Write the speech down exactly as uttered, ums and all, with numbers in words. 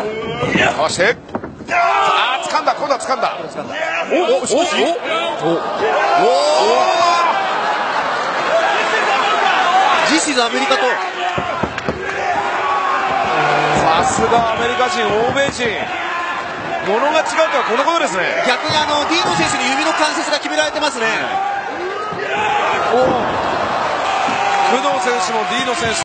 かわして、ああ掴んだ、今度は掴んだ。おお、しかしおおお This is アメリカと、 さすがアメリカ人、欧米人、ものが違うとはこのことですね。 逆にあのディーノ選手に指の関節が決められてますね。 お工藤選手もディーノ選手